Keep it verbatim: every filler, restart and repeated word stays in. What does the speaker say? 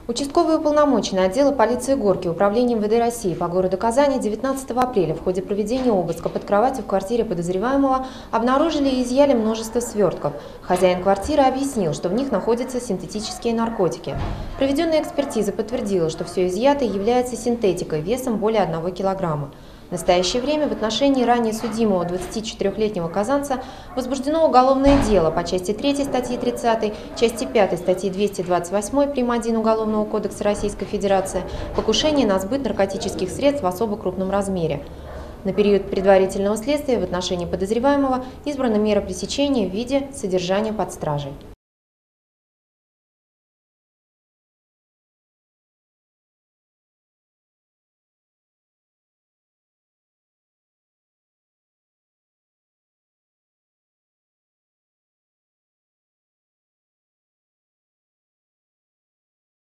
Участковый уполномоченный отдела полиции Горки Управления МВД России по городу Казани девятнадцатого апреля в ходе проведения обыска под кроватью в квартире подозреваемого обнаружили и изъяли множество свертков. Хозяин квартиры объяснил, что в них находятся синтетические наркотики. Проведенная экспертиза подтвердила, что все изъятое является синтетикой весом более одного килограмма. В настоящее время в отношении ранее судимого двадцатичетырёхлетнего казанца возбуждено уголовное дело по части третьей статьи тридцатой, части пятой статьи двести двадцать восемь прим. один Уголовного кодекса Российской Федерации «Покушение на сбыт наркотических средств в особо крупном размере». На период предварительного следствия в отношении подозреваемого избрана мера пресечения в виде содержания под стражей.